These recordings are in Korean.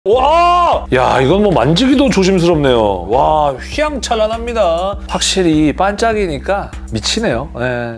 와! 야, 이건 뭐 만지기도 조심스럽네요. 와, 휘황찬란합니다. 확실히 반짝이니까 미치네요. 네.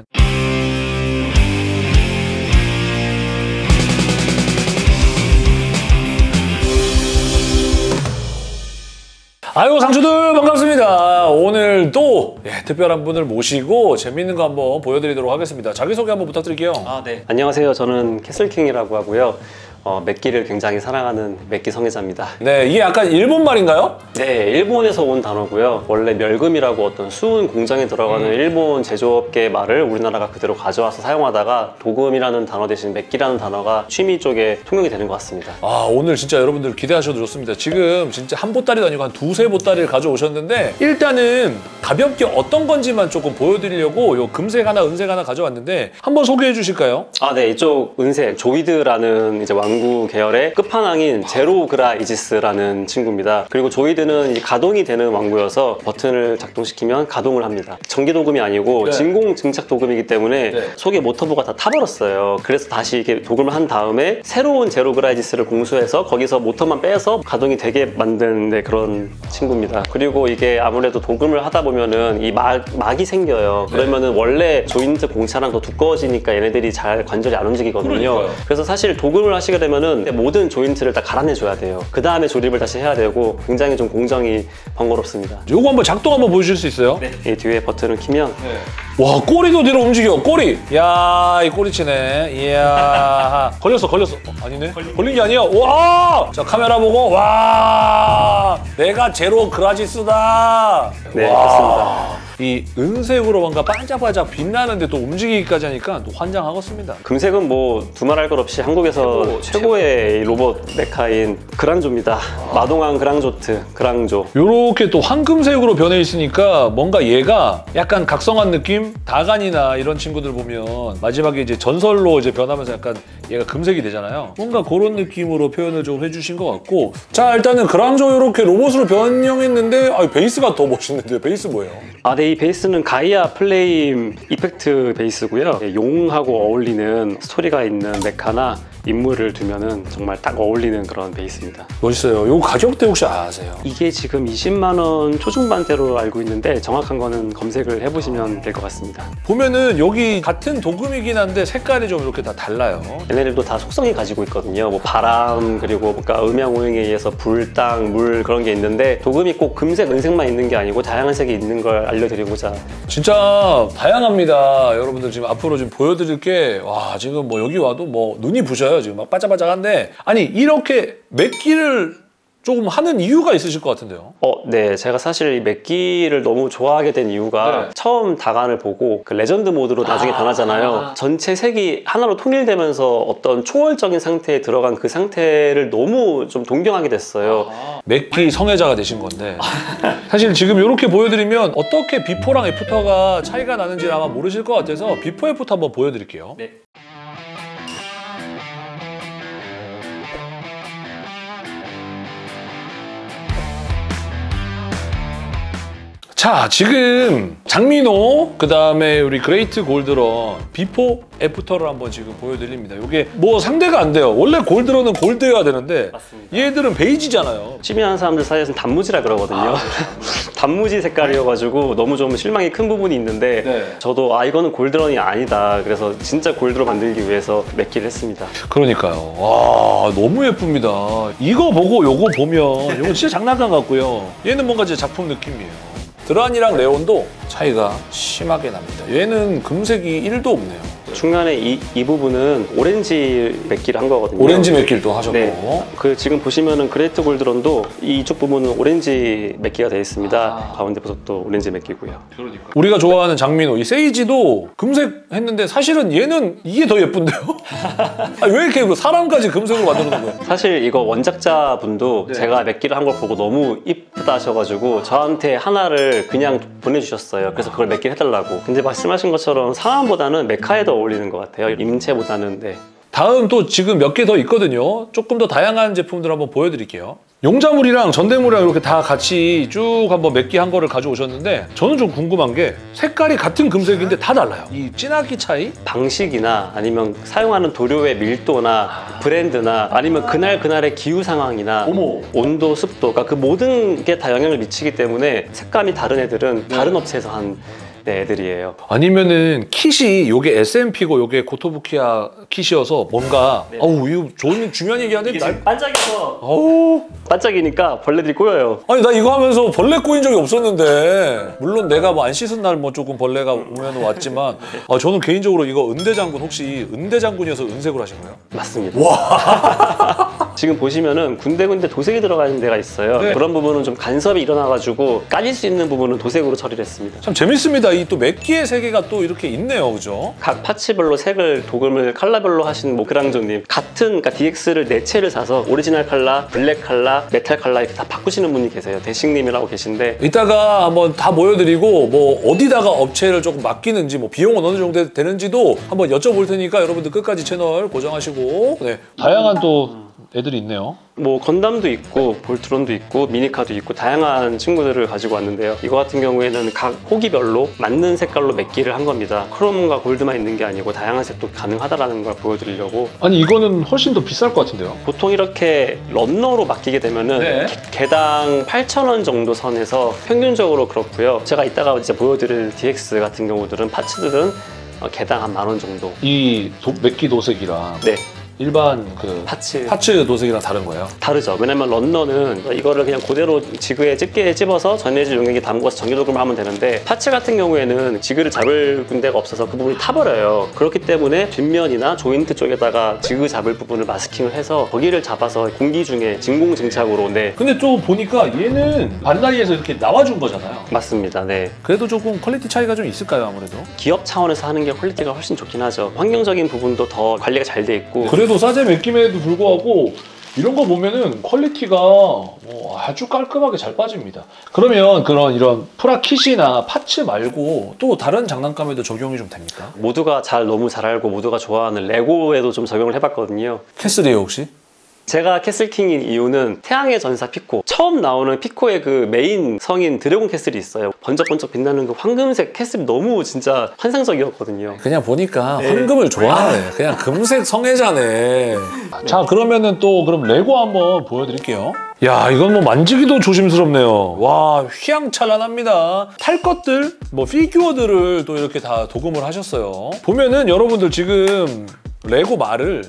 아이고, 상추들 반갑습니다. 오늘 또 특별한 분을 모시고 재밌는 거 한번 보여드리도록 하겠습니다. 자기소개 한번 부탁드릴게요. 네. 안녕하세요. 저는 캐슬킹이라고 하고요. 맥기를 굉장히 사랑하는 맥기 성애자입니다. 네, 이게 약간 일본 말인가요? 네, 일본에서 온 단어고요. 원래 멸금이라고 어떤 수은 공장에 들어가는 일본 제조업계 말을 우리나라가 그대로 가져와서 사용하다가 도금이라는 단어 대신 맥기라는 단어가 취미 쪽에 통용이 되는 것 같습니다. 아, 오늘 진짜 여러분들 기대하셔도 좋습니다. 지금 진짜 한 보따리도 아니고 한 두세 보따리를 가져오셨는데 일단은 가볍게 어떤 건지만 조금 보여드리려고 요 금색 하나, 은색 하나 가져왔는데 한번 소개해 주실까요? 네, 이쪽 은색 조이드라는 이제 왕구 계열의 끝판왕인 제로그라이지스라는 친구입니다. 그리고 조이드는 가동이 되는 왕구여서 버튼을 작동시키면 가동을 합니다. 전기 도금이 아니고 진공 증착 도금이기 때문에 속에 모터보가 다 타버렸어요. 그래서 다시 이렇게 도금을 한 다음에 새로운 제로그라이지스를 공수해서 거기서 모터만 빼서 가동이 되게 만든 그런 친구입니다. 그리고 이게 아무래도 도금을 하다 보면은 이 막이 생겨요. 그러면은 원래 조인트 공차랑 더 두꺼워지니까 얘네들이 잘 관절이 안 움직이거든요. 그래서 사실 도금을 하시게 되면은 모든 조인트를 다 갈아내줘야 돼요. 그 다음에 조립을 다시 해야 되고 굉장히 좀 공정이 번거롭습니다. 요거 한번 작동 한번 보여주실 수 있어요? 네. 이 뒤에 버튼을 키면 와, 꼬리도 뒤로 움직여. 꼬리. 야, 이 꼬리치네. 이야. 걸렸어. 아니네. 걸린 게 아니야. 와! 자, 카메라 보고. 와! 내가 제로 그라지스다. 네, 와. 그렇습니다. 이 은색으로 뭔가 반짝반짝 빛나는데 또 움직이기까지 하니까 또 환장하겠습니다. 금색은 뭐 두말할 것 없이 한국에서 최고의 로봇 메카인 그랑조입니다. 마동항 그랑조트, 그랑조. 요렇게 또 황금색으로 변해 있으니까 뭔가 얘가 약간 각성한 느낌? 다간이나 이런 친구들 보면 마지막에 이제 전설로 이제 변하면서 약간 얘가 금색이 되잖아요. 뭔가 그런 느낌으로 표현을 좀 해주신 것 같고. 자, 일단은 그랑조 요렇게 로봇으로 변형했는데 베이스가 더 멋있는데 베이스 뭐예요? 네, 이 베이스는 가이아 플레임 이펙트 베이스고요. 용하고 어울리는 스토리가 있는 메카나 인물을 두면은 정말 딱 어울리는 그런 베이스입니다. 멋있어요. 요 가격대 혹시 아세요? 이게 지금 20만 원 초중반대로 알고 있는데 정확한 거는 검색을 해보시면 될 것 같습니다. 보면은 여기 같은 도금이긴 한데 색깔이 좀 이렇게 다 달라요. 얘네들도 다 속성이 가지고 있거든요. 뭐 바람, 그리고 뭔가 음양오행에 의해서 불, 땅, 물 그런 게 있는데 도금이 꼭 금색, 은색만 있는 게 아니고 다양한 색이 있는 걸 알려드리고자. 진짜 다양합니다. 여러분들 지금 앞으로 지금 보여드릴 게 와, 지금 뭐 여기 와도 뭐 눈이 부셔요. 지금 막 반짝반짝한데 아니 이렇게 맥기를 조금 하는 이유가 있으실 것 같은데요? 네. 제가 사실 이 맥기를 너무 좋아하게 된 이유가 처음 다간을 보고 그 레전드 모드로 나중에 변하잖아요. 전체 색이 하나로 통일되면서 어떤 초월적인 상태에 들어간 그 상태를 너무 좀 동경하게 됐어요. 맥기 성애자가 되신 건데 사실 지금 이렇게 보여드리면 어떻게 비포랑 애프터가 차이가 나는지 아마 모르실 것 같아서 비포 애프터 한번 보여드릴게요. 네. 자, 지금 장민호, 그 다음에 우리 그레이트 골드런, 비포 애프터를 한번 지금 보여드립니다. 이게 뭐 상대가 안 돼요. 원래 골드런은 골드여야 되는데 맞습니다. 얘들은 베이지잖아요. 취미하는 사람들 사이에서는 단무지라 그러거든요. 단무지 색깔이어가지고 너무 좀 실망이 큰 부분이 있는데 저도 이거는 골드런이 아니다. 그래서 진짜 골드로 만들기 위해서 맥기를 했습니다. 그러니까요. 와, 너무 예쁩니다. 이거 보고 요거 보면 이거 진짜 장난감 같고요. 얘는 뭔가 제 작품 느낌이에요. 드란이랑 레온도 차이가 심하게 납니다. 얘는 금색이 1도 없네요. 중간에 이 부분은 오렌지 맥기를 한 거거든요. 오렌지 맥기도 하셨고. 네. 지금 보시면은 그레이트 골드런도 이쪽 부분은 오렌지 맥기가 되어 있습니다. 가운데 보석도 오렌지 맥기고요. 그러니까. 우리가 좋아하는 장민호, 이 세이지도 금색 했는데 사실은 얘는 이게 더 예쁜데요? 왜 이렇게 사람까지 금색으로 만들어 놓은 거예요? 사실 이거 원작자 분도 제가 맥기를 한 걸 보고 너무 이쁘다 하셔가지고 저한테 하나를 그냥 보내주셨어요. 그래서 그걸 맥기를 해달라고. 근데 말씀하신 것처럼 사람보다는 메카에 더 어울리는 것 같아요. 임체보다는. 다음 또 지금 몇 개 더 있거든요. 조금 더 다양한 제품들 한번 보여드릴게요. 용자물이랑 전대물이랑 이렇게 다 같이 쭉 한번 몇 개 한 거를 가져오셨는데 저는 좀 궁금한 게 색깔이 같은 금색인데 다 달라요. 이 진하기 차이? 방식이나 아니면 사용하는 도료의 밀도나 브랜드나 아니면 그날의 기후 상황이나 어머. 온도, 습도, 그러니까 그 모든 게 다 영향을 미치기 때문에 색감이 다른 애들은 다른 업체에서 한 애들이에요. 아니면은 킷이 요게 SMP고 요게 고토부키야 킷이어서 뭔가 어우 이거 좋은 중요한 얘기하는데 반짝여서 어우 반짝이니까 벌레들이 꼬여요. 아니 나 이거 하면서 벌레 꼬인 적이 없었는데 물론 내가 뭐 안 씻은 날 뭐 조금 벌레가 오면 왔지만 저는 개인적으로 이거 은대장군 혹시 은대장군이어서 은색으로 하신 거예요? 맞습니다. 와. 지금 보시면은 군데군데 도색이 들어가 있는 데가 있어요. 네. 그런 부분은 좀 간섭이 일어나가지고 까질 수 있는 부분은 도색으로 처리를 했습니다. 참 재밌습니다. 이 또 맥기의 세계가 또 이렇게 있네요, 그죠? 각 파츠별로 색을 도금을 컬러별로 하신 그랑조님 같은 그러니까 DX를 4채를 사서 오리지널 컬러, 블랙 컬러, 메탈 컬러 이렇게 다 바꾸시는 분이 계세요. 대식님이라고 계신데 이따가 한번 다 보여드리고 뭐 어디다가 업체를 조금 맡기는지 뭐 비용은 어느 정도 되는지도 한번 여쭤볼 테니까 여러분들 끝까지 채널 고정하시고 네. 다양한 또 애들이 있네요. 뭐 건담도 있고 볼트론도 있고 미니카도 있고 다양한 친구들을 가지고 왔는데요. 이거 같은 경우에는 각 호기별로 맞는 색깔로 맥기를 한 겁니다. 크롬과 골드만 있는 게 아니고 다양한 색도 가능하다는 걸 보여드리려고. 아니 이거는 훨씬 더 비쌀 것 같은데요? 보통 이렇게 런너로 맡기게 되면은 네. 개당 8,000원 정도 선에서 평균적으로 그렇고요. 제가 이따가 이제 보여드릴 DX 같은 경우들은 파츠들은 개당 한 10,000원 정도. 이 맥기 도색이랑 네. 일반 그 파츠 도색이랑 다른 거예요? 다르죠. 왜냐면 런너는 이거를 그냥 그대로 지그에 집게 집어서 전해질 용액에 담궈서 전기도금을 하면 되는데 파츠 같은 경우에는 지그를 잡을 군데가 없어서 그 부분이 타버려요. 그렇기 때문에 뒷면이나 조인트 쪽에다가 지그 잡을 부분을 마스킹을 해서 거기를 잡아서 공기 중에 진공증착으로 네. 근데 또 보니까 얘는 반다이에서 이렇게 나와준 거잖아요. 맞습니다. 네. 그래도 조금 퀄리티 차이가 좀 있을까요, 아무래도? 기업 차원에서 하는 게 퀄리티가 훨씬 좋긴 하죠. 환경적인 부분도 더 관리가 잘 돼 있고 그래도 싸제 맥김에도 불구하고 이런 거 보면은 퀄리티가 아주 깔끔하게 잘 빠집니다. 그러면 이런 프라킷이나 파츠 말고 또 다른 장난감에도 적용이 좀 됩니까? 모두가 너무 잘 알고 모두가 좋아하는 레고에도 좀 적용을 해봤거든요. 캐슬이에요 혹시? 제가 캐슬킹인 이유는 태양의 전사 피코 처음 나오는 피코의 그 메인 성인 드래곤 캐슬이 있어요. 번쩍번쩍 빛나는 그 황금색 캐슬이 너무 진짜 환상적이었거든요. 그냥 보니까 황금을 좋아하네. 그냥 금색 성애자네. 자 그러면은 또 그럼 레고 한번 보여드릴게요. 야 이건 뭐 만지기도 조심스럽네요. 와 휘황찬란합니다. 탈 것들 뭐 피규어들을 또 이렇게 다 도금을 하셨어요. 보면은 여러분들 지금 레고 말을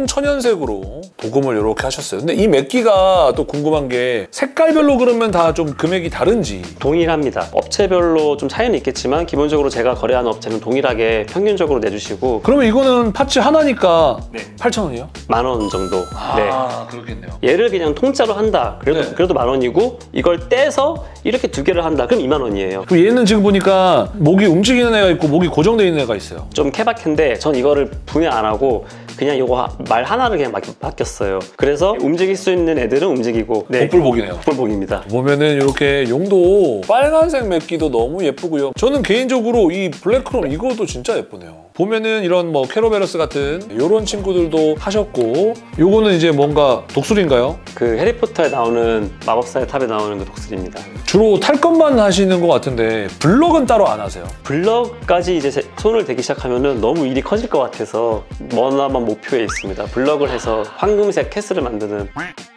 총천연색으로 도금을 이렇게 하셨어요. 근데 이 맥기가 또 궁금한 게 색깔별로 그러면 다 좀 금액이 다른지. 동일합니다. 업체별로 좀 차이는 있겠지만 기본적으로 제가 거래하는 업체는 동일하게 평균적으로 내주시고. 그러면 이거는 파츠 하나니까 네. 8,000원이요? 10,000원 정도. 아 그렇겠네요. 얘를 그냥 통짜로 한다. 그래도 네. 10,000원이고 이걸 떼서 이렇게 2개를 한다. 그럼 20,000원이에요. 그럼 얘는 지금 보니까 목이 움직이는 애가 있고 목이 고정되어 있는 애가 있어요. 좀 케바케인데 전 이거를 분해 안 하고 그냥 이거 말 하나를 그냥 맡겼어요. 그래서 움직일 수 있는 애들은 움직이고. 네. 복불복이네요. 복불복입니다. 보면은 이렇게 용도 빨간색 맥기도 너무 예쁘고요. 저는 개인적으로 이 블랙크롬 이것도 진짜 예쁘네요. 보면은 이런 뭐 캐로베러스 같은 이런 친구들도 하셨고 요거는 이제 뭔가 독수리인가요? 그 해리포터에 나오는 마법사의 탑에 나오는 그 독수리입니다. 주로 탈 것만 하시는 것 같은데 블럭은 따로 안 하세요? 블럭까지 이제 손을 대기 시작하면은 너무 일이 커질 것 같아서 머나먼 목표에 있습니다. 블럭을 해서 황금색 캐슬을 만드는.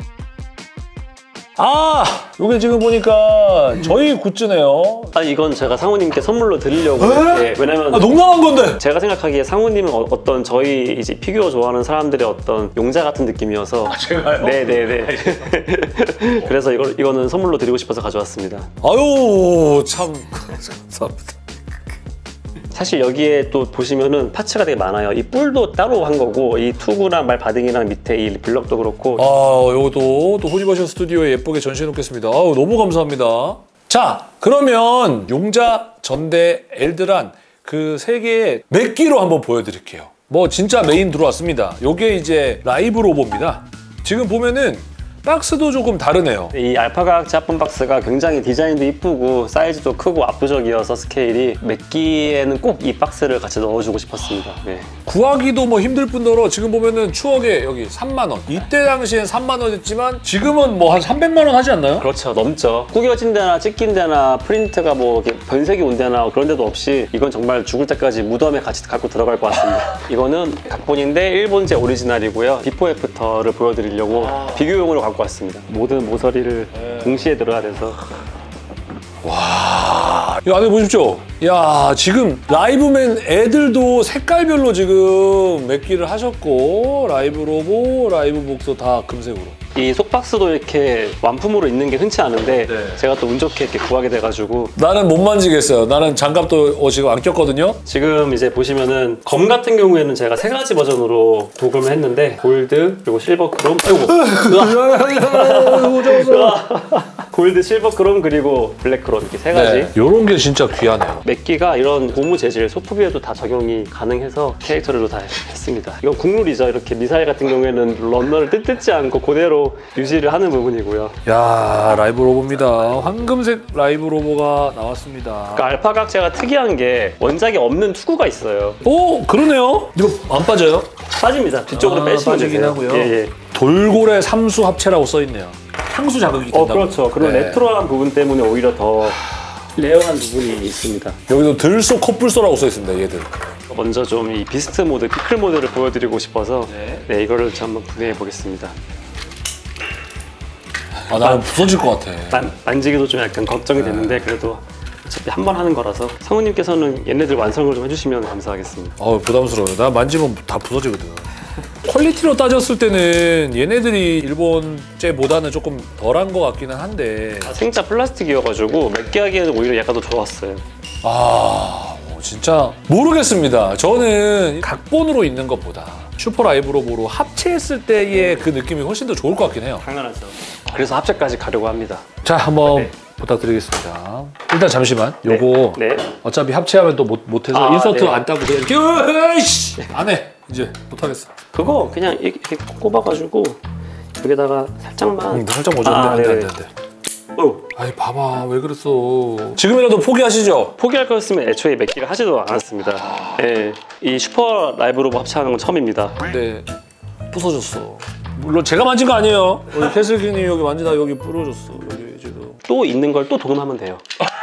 아! 요게 지금 보니까 저희 굿즈네요. 아니 이건 제가 상우님께 선물로 드리려고. 네, 왜냐면 농담한 건데! 제가 생각하기에 상우님은 어떤 저희 이제 피규어 좋아하는 사람들의 어떤 용자 같은 느낌이어서. 제가요? 네네네. 그래서 이거는 선물로 드리고 싶어서 가져왔습니다. 아유 참 감사합니다. 사실 여기에 또 보시면은 파츠가 되게 많아요. 이 뿔도 따로 한 거고 이 투구랑 말바등이랑 밑에 이 블럭도 그렇고. 요것도 또 호지버셔 스튜디오에 예쁘게 전시해 놓겠습니다. 너무 감사합니다. 자 그러면 용자, 전대, 엘드란 그 세 개의 맥기로 한번 보여드릴게요. 뭐 진짜 메인 들어왔습니다. 요게 이제 라이브 로보입니다. 지금 보면은 박스도 조금 다르네요. 이 알파각제 합본 박스가 굉장히 디자인도 이쁘고 사이즈도 크고 압도적이어서 스케일이 맥기에는 꼭 이 박스를 같이 넣어주고 싶었습니다. 네. 구하기도 뭐 힘들 뿐더러 지금 보면은 추억에 여기 3만 원. 이때 당시엔 3만 원이었지만 지금은 뭐 한 300만 원 하지 않나요? 그렇죠. 넘죠. 구겨진 데나 찢긴 데나 프린트가 뭐 이렇게 변색이 온 데나 그런 데도 없이 이건 정말 죽을 때까지 무덤에 같이 갖고 들어갈 것 같습니다. 이거는 각본인데 일본제 오리지널이고요. 비포 애프터를 보여드리려고 비교용으로 갖고 왔습니다. 모든 모서리를 동시에 들어야 돼서. 와, 이 안에 보십시오. 야, 지금 라이브맨 애들도 색깔별로 지금 맥기를 하셨고 라이브 로보, 라이브 복서 다 금색으로. 이 속박스도 이렇게 완품으로 있는 게 흔치 않은데 제가 또 운 좋게 이렇게 구하게 돼가지고 나는 못 만지겠어요. 나는 장갑도 지금 안 꼈거든요. 지금 이제 보시면은 검 같은 경우에는 제가 3가지 버전으로 도금을 했는데 골드 그리고 실버 크롬 골드, 실버 크롬 그리고 블랙 크롬 이렇게 3가지. 네, 요런 게 진짜 귀하네요. 맥기가 이런 고무 재질, 소프비에도 다 적용이 가능해서 캐릭터를도 다 했습니다. 이건 국룰이죠. 이렇게 미사일 같은 경우에는 런너를 뜯지 않고 그대로 유지를 하는 부분이고요. 야, 라이브 로보입니다. 황금색 라이브 로보가 나왔습니다. 그러니까 알파각제가 특이한 게 원작에 없는 투구가 있어요. 오, 그러네요. 이거 안 빠져요? 빠집니다. 뒤쪽으로 빼시면 빠지긴 되세요. 하고요. 예. 돌고래 삼수 합체라고 써있네요. 향수 자극이 된다고. 그렇죠. 그런 네. 레트로한 부분 때문에 오히려 더 레어한 부분이 있습니다. 여기도 들소 컵불소라고 써있습니다, 얘들. 먼저 좀 이 비스트 모드, 피클 모드를 보여드리고 싶어서 네. 이거를 좀 한번 분해해 보겠습니다. 아, 나는 부서질 것 같아. 만지기도 좀 약간 걱정이 됐는데 그래도 어차피 한 번 하는 거라서 상우님께서는 얘네들 완성을 좀 해주시면 감사하겠습니다. 부담스러워요. 나 만지면 다 부서지거든. 퀄리티로 따졌을 때는 얘네들이 일본제보다는 조금 덜한 것 같기는 한데 생짜 플라스틱이어가지고 맥기하기에는 오히려 약간 더 좋았어요. 진짜 모르겠습니다. 저는 각본으로 있는 것보다 슈퍼 라이브 로보로 합체했을 때의 그 느낌이 훨씬 더 좋을 것 같긴 해요. 당연하죠. 그래서 합체까지 가려고 합니다. 자, 한번 부탁드리겠습니다. 일단 잠시만. 요거 네. 어차피 합체하면 또 못해서 인서트 네. 안 따고 그냥 이렇게 으이씨! 안 해. 이제 못하겠어. 그거 그냥 이렇게 꼽아가지고 여기다가 살짝만. 살짝 먼저 안 돼. 아이, 봐봐. 왜 그랬어. 지금이라도 포기하시죠. 포기할 거였으면 애초에 맥기를 하지도 않았습니다. 예, 이 슈퍼 라이브 로보 합체하는 건 처음입니다. 근데 부서졌어. 물론 제가 만진 거 아니에요. 우리 캐슬기님 여기 만지다 여기 부러졌어. 여기 지금. 또 있는 걸 또 도금하면 돼요.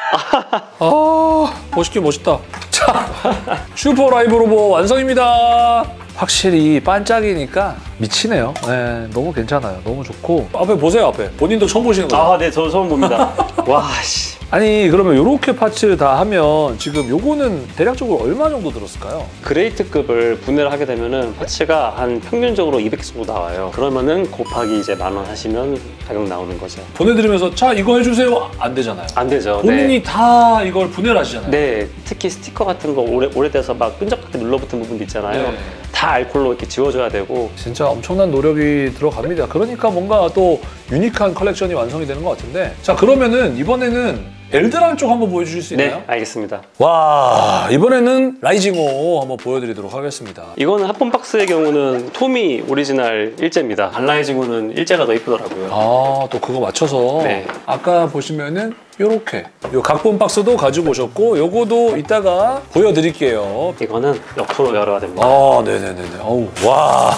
멋있긴 멋있다. 자, 슈퍼 라이브 로보 완성입니다. 확실히 반짝이니까 미치네요. 네, 너무 괜찮아요. 너무 좋고. 앞에 보세요, 앞에. 본인도 처음 보시는 거예요. 네, 저 처음 봅니다. 와, 씨. 아니, 그러면 요렇게 파츠 다 하면 지금 요거는 대략적으로 얼마 정도 들었을까요? 그레이트급을 분해를 하게 되면은 파츠가 한 평균적으로 200개 정도 나와요. 그러면은 곱하기 이제 10,000원 하시면 가격 나오는 거죠. 보내드리면서 자, 이거 해주세요. 안 되잖아요. 안 되죠. 본인이 다 이걸 분해를 하시잖아요. 네, 특히 스티커 같은 거 오래돼서 막 끈적하게 눌러붙은 부분도 있잖아요. 네. 다 알콜로 이렇게 지워줘야 되고. 진짜 엄청난 노력이 들어갑니다. 그러니까 뭔가 또 유니크한 컬렉션이 완성이 되는 것 같은데. 자, 그러면은 이번에는 엘드란 쪽 한번 보여주실 수 있나요? 네, 알겠습니다. 와, 이번에는 라이징호 한번 보여드리도록 하겠습니다. 이거는 합본 박스의 경우는 토미 오리지널 일제입니다. 안라이징호는 일제가 더 이쁘더라고요. 또 그거 맞춰서. 네. 아까 보시면은 요렇게 요 각본 박스도 가지고 오셨고 요거도 이따가 보여드릴게요. 이거는 옆으로 열어야 됩니다. 네네네네. 어우, 와.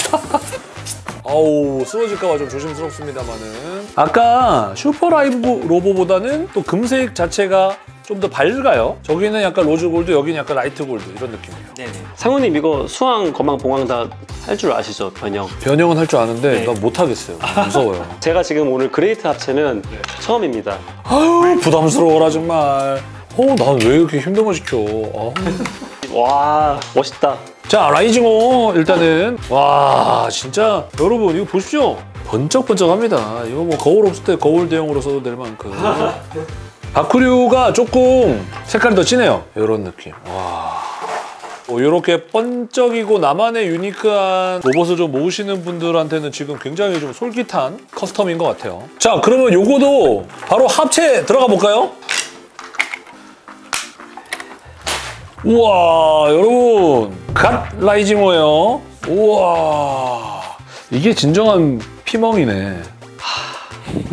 어우, 쓰러질까봐 좀 조심스럽습니다만은. 아까 슈퍼 라이브 로보보다는 또 금색 자체가 좀 더 밝아요. 저기는 약간 로즈 골드, 여기는 약간 라이트 골드 이런 느낌이에요. 네네. 상우님 이거 수왕, 거망, 봉황 다 할 줄 아시죠? 변형. 변형은 할 줄 아는데 네. 나 못하겠어요. 무서워요. 제가 지금 오늘 그레이트 합체는 처음입니다. 아유, 부담스러워라 정말. 난 왜 이렇게 힘든 거 시켜. 와, 멋있다. 자, 라이징호 일단은. 와, 진짜 여러분 이거 보십시오. 번쩍번쩍합니다. 이거 뭐 거울 없을 때 거울 대용으로 써도 될 만큼. 바쿠류가 조금 색깔이 더 진해요. 이런 느낌. 와. 이렇게 번쩍이고 나만의 유니크한 로봇을 좀 모으시는 분들한테는 지금 굉장히 좀 솔깃한 커스텀인 것 같아요. 자, 그러면 요거도 바로 합체 들어가 볼까요? 우와, 여러분. 갓 라이징호예요. 우와. 이게 진정한 피멍이네.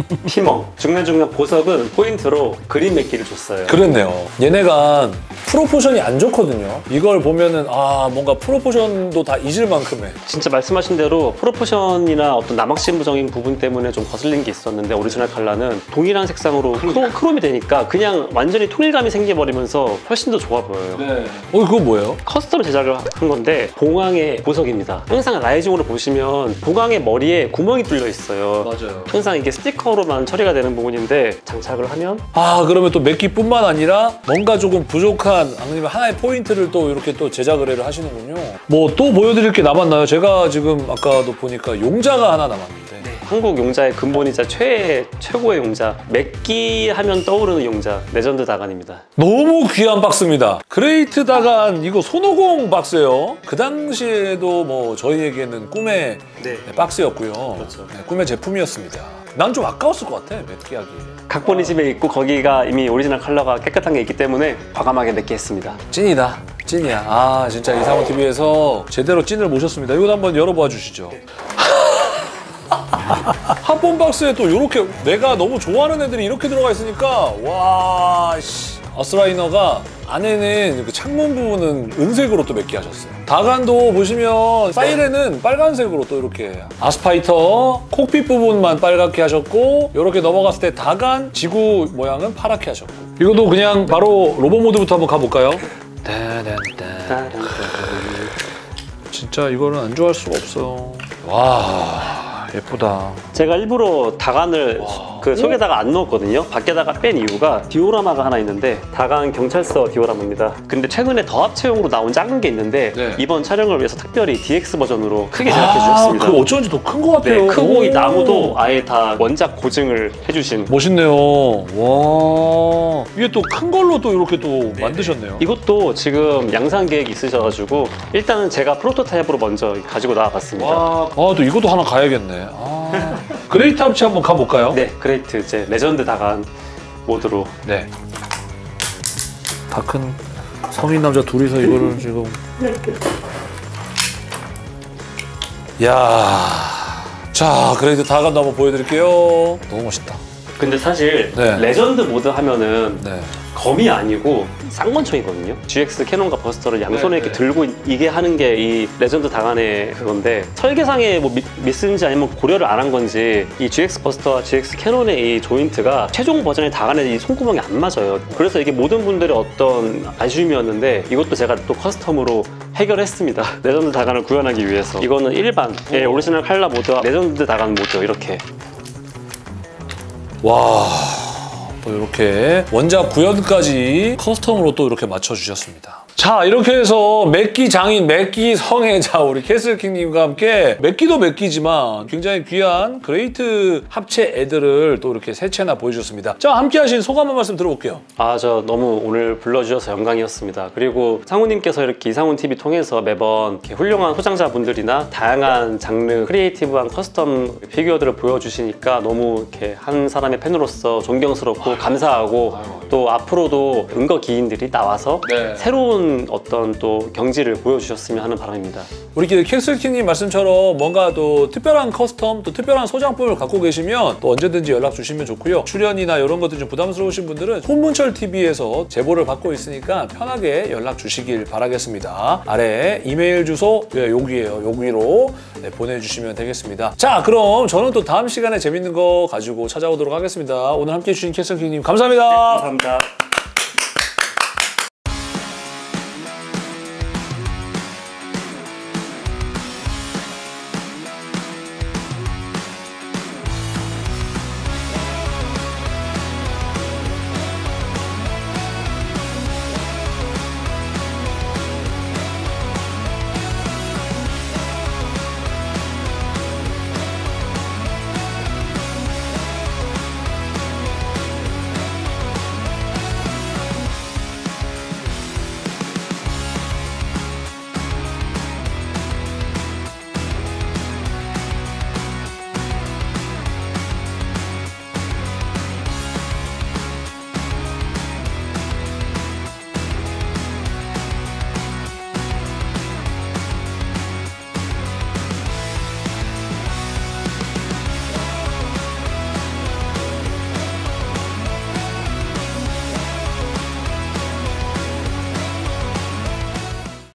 피멍. 중간중간 보석은 포인트로 그림 맺기를 줬어요. 그랬네요. 얘네가 프로포션이 안 좋거든요. 이걸 보면은 아 뭔가 프로포션도 다 잊을 만큼의 진짜 말씀하신 대로 프로포션이나 어떤 남학신부적인 부분 때문에 좀 거슬린 게 있었는데 오리지널 칼라는 동일한 색상으로 크롬이 되니까 그냥 완전히 통일감이 생겨버리면서 훨씬 더 좋아 보여요. 네. 그거 뭐예요? 커스텀 제작을 한 건데 봉황의 보석입니다. 항상 라이징으로 보시면 봉황의 머리에 구멍이 뚫려 있어요. 맞아요. 항상 이게 스티커로만 처리가 되는 부분인데 장착을 하면 아 그러면 또 맵기뿐만 아니라 뭔가 조금 부족한 아니면 하나의 포인트를 또 이렇게 또 제작 의뢰를 하시는군요. 뭐 또 보여드릴 게 남았나요? 제가 지금 아까도 보니까 용자가 하나 남았는데 한국 용자의 근본이자 최고의 용자, 맵기 하면 떠오르는 용자, 레전드 다간입니다. 너무 귀한 박스입니다. 그레이트 다간 이거 손오공 박스예요. 그 당시에도 뭐 저희에게는 꿈의 박스였고요. 그렇죠. 네, 꿈의 제품이었습니다. 난 좀 아까웠을 것 같아, 맵기하기. 각본이 집에 있고 거기가 이미 오리지널 컬러가 깨끗한 게 있기 때문에 과감하게 맵기 했습니다. 찐이다. 찐이야. 아 진짜 이상훈TV에서 제대로 찐을 모셨습니다. 이거 한번 열어봐 주시죠. 합본 박스에 또 이렇게 내가 너무 좋아하는 애들이 이렇게 들어가 있으니까 와 씨. 어스라이너가 안에는 그 창문 부분은 은색으로 또 맵기 하셨어요. 다간도 보시면 사이렌은 빨간색으로 또 이렇게 아스파이터 콕핏 부분만 빨갛게 하셨고 이렇게 넘어갔을 때 다간 지구 모양은 파랗게 하셨고 이것도 그냥 바로 로봇 모드부터 한번 가볼까요? 진짜 이거는 안 좋아할 수가 없어. 와 예쁘다. 제가 일부러 다간을 그 속에다가 안 넣었거든요. 밖에다가 뺀 이유가 디오라마가 하나 있는데 다간 경찰서 디오라마입니다. 근데 최근에 더 합체용으로 나온 작은 게 있는데 네. 이번 촬영을 위해서 특별히 DX 버전으로 크게 제작해 주셨습니다. 그 어쩐지 더 큰 것 같아요. 네, 크고 이 오. 나무도 아예 다 원작 고증을 해주신. 멋있네요. 와 이게 또 큰 걸로 또 이렇게 또 만드셨네요. 이것도 지금 양산 계획이 있으셔가지고 일단은 제가 프로토타입으로 먼저 가지고 나와봤습니다. 또 이것도 하나 가야겠네. 그레이트 합체 한번 가볼까요? 네, 그레이트 이제 레전드 다간 모드로. 네. 다 큰 성인 남자 둘이서 이거를 지금. 야, 자 그레이트 다간도 한번 보여드릴게요. 너무 멋있다. 근데 사실 네. 레전드 모드 하면은 네. 검이 아니고 쌍권총이거든요. GX 캐논과 버스터를 양손에 이렇게 들고 이게 하는 게 이 레전드 다간의 그건데 설계상에 뭐 미스인지 아니면 고려를 안 한 건지 이 GX 버스터와 GX 캐논의 이 조인트가 최종 버전의 다간의 이 손구멍이 안 맞아요. 그래서 이게 모든 분들의 어떤 아쉬움이었는데 이것도 제가 또 커스텀으로 해결했습니다. 레전드 다간을 구현하기 위해서. 이거는 일반 오리지널 칼라 모드와 레전드 다간 모드 이렇게. 와. 또 이렇게 원작 구현까지 커스텀으로 또 이렇게 맞춰주셨습니다. 자 이렇게 해서 맵기 장인, 맵기 성애자 우리 캐슬킹님과 함께 맵기도 맵기지만 굉장히 귀한 그레이트 합체 애들을 또 이렇게 세 채나 보여주셨습니다. 자 함께 하신 소감 한 말씀 들어볼게요. 저 너무 오늘 불러주셔서 영광이었습니다. 그리고 상우님께서 이렇게 이상훈TV 통해서 매번 이렇게 훌륭한 소장자분들이나 다양한 장르 크리에이티브한 커스텀 피규어들을 보여주시니까 너무 이렇게 한 사람의 팬으로서 존경스럽고 감사하고 또 앞으로도 은거 기인들이 나와서 네. 새로운 어떤 또 경지를 보여주셨으면 하는 바람입니다. 우리 캐슬킹님 말씀처럼 뭔가 또 특별한 커스텀 또 특별한 소장품을 갖고 계시면 또 언제든지 연락 주시면 좋고요. 출연이나 이런 것들 좀 부담스러우신 분들은 혼문철TV에서 제보를 받고 있으니까 편하게 연락 주시길 바라겠습니다. 아래 이메일 주소 여기에요. 여기로 보내주시면 되겠습니다. 자 그럼 저는 또 다음 시간에 재밌는 거 가지고 찾아오도록 하겠습니다. 오늘 함께해 주신 캐슬킹님 감사합니다. 감사합니다.